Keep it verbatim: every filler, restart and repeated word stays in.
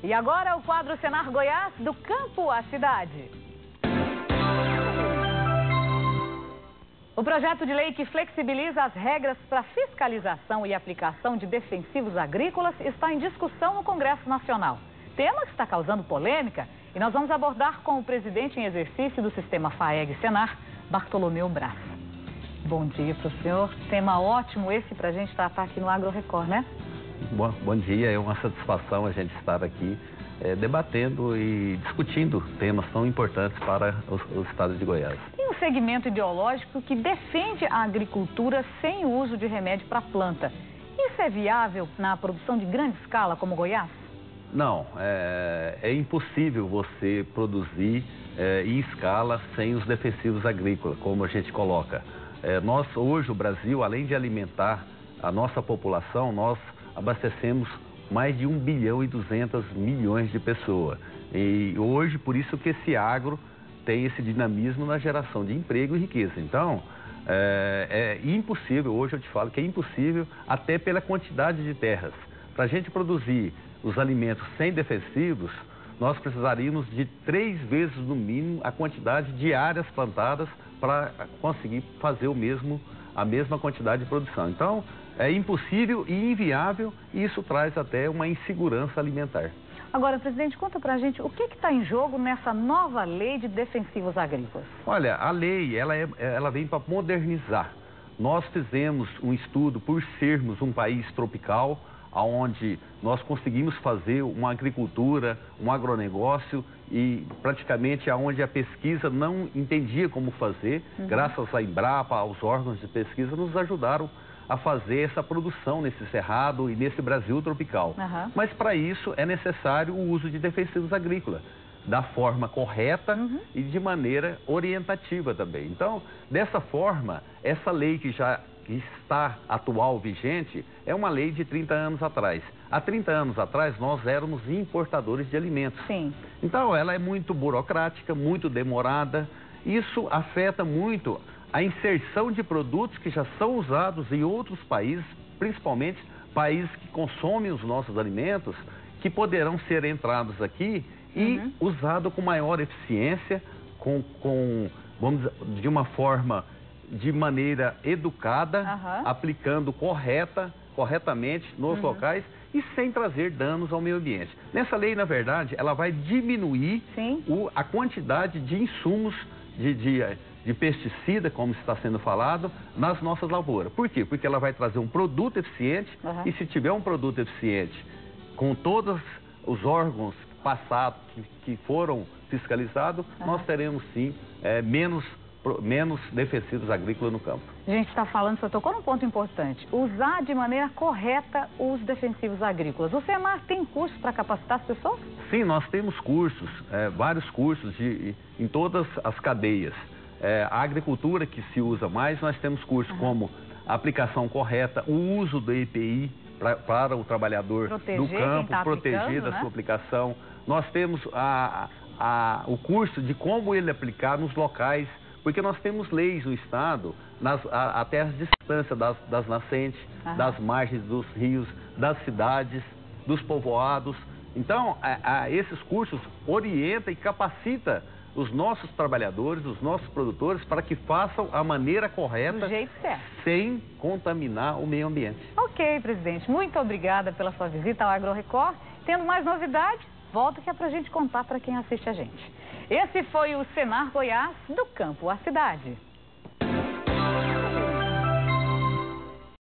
E agora o quadro Senar Goiás, do campo à cidade. O projeto de lei que flexibiliza as regras para fiscalização e aplicação de defensivos agrícolas está em discussão no Congresso Nacional. Tema que está causando polêmica e nós vamos abordar com o presidente em exercício do sistema FAEG-Senar, Bartolomeu Braz. Bom dia para o senhor. Tema ótimo esse para a gente tratar aqui no Agro Record, né? Bom, bom dia, é uma satisfação a gente estar aqui é, debatendo e discutindo temas tão importantes para o, o estado de Goiás. Tem um segmento ideológico que defende a agricultura sem o uso de remédio para a planta. Isso é viável na produção de grande escala como Goiás? Não, é, é impossível você produzir é, em escala sem os defensivos agrícolas, como a gente coloca. É, nós, hoje, o Brasil, além de alimentar a nossa população, nós abastecemos mais de um bilhão e duzentos milhões de pessoas. E hoje, por isso que esse agro tem esse dinamismo na geração de emprego e riqueza. Então, é, é impossível, hoje eu te falo que é impossível, até pela quantidade de terras. Para a gente produzir os alimentos sem defensivos, nós precisaríamos de três vezes no mínimo a quantidade de áreas plantadas para conseguir fazer o mesmo, a mesma quantidade de produção. Então, é impossível e inviável e isso traz até uma insegurança alimentar. Agora, presidente, conta pra gente o que está em jogo nessa nova lei de defensivos agrícolas. Olha, a lei ela, é, ela vem para modernizar. Nós fizemos um estudo por sermos um país tropical, onde nós conseguimos fazer uma agricultura, um agronegócio e praticamente aonde a pesquisa não entendia como fazer, uhum. Graças à Embrapa, aos órgãos de pesquisa, nos ajudaram a fazer essa produção nesse cerrado e nesse Brasil tropical. Uhum. Mas para isso é necessário o uso de defensivos agrícolas, da forma correta uhum. e de maneira orientativa também. Então, dessa forma, essa lei que já está atual, vigente, é uma lei de trinta anos atrás. Há trinta anos atrás, nós éramos importadores de alimentos. Sim. Então, ela é muito burocrática, muito demorada. Isso afeta muito a inserção de produtos que já são usados em outros países, principalmente países que consomem os nossos alimentos, que poderão ser entrados aqui e uhum. usados com maior eficiência, com, com, vamos dizer, de uma forma, de maneira educada, uhum. aplicando correta, corretamente nos uhum. locais e sem trazer danos ao meio ambiente. Nessa lei, na verdade, ela vai diminuir o, a quantidade de insumos de, de de pesticida, como está sendo falado, nas nossas lavouras. Por quê? Porque ela vai trazer um produto eficiente uhum. e se tiver um produto eficiente com todos os órgãos passados que, que foram fiscalizados, uhum. nós teremos sim é, menos, menos defensivos agrícolas no campo. A gente está falando, você tocou num ponto importante, usar de maneira correta os defensivos agrícolas. O Senar tem curso para capacitar as pessoas? Sim, nós temos cursos, é, vários cursos de, em todas as cadeias. É, a agricultura que se usa mais, nós temos cursos uhum. como a aplicação correta, o uso do E P I pra, para o trabalhador proteger do campo, tá proteger da né? sua aplicação. Nós temos a, a, o curso de como ele aplicar nos locais, porque nós temos leis no estado, nas, a, até as distâncias das, das nascentes, uhum. das margens dos rios, das cidades, dos povoados. Então, a, a, esses cursos orientam e capacitam os nossos trabalhadores, os nossos produtores, para que façam a maneira correta, do jeito certo, sem contaminar o meio ambiente. Ok, presidente. Muito obrigada pela sua visita ao Agro Record. Tendo mais novidades, volta que é para a gente contar para quem assiste a gente. Esse foi o Senar Goiás, do campo à cidade.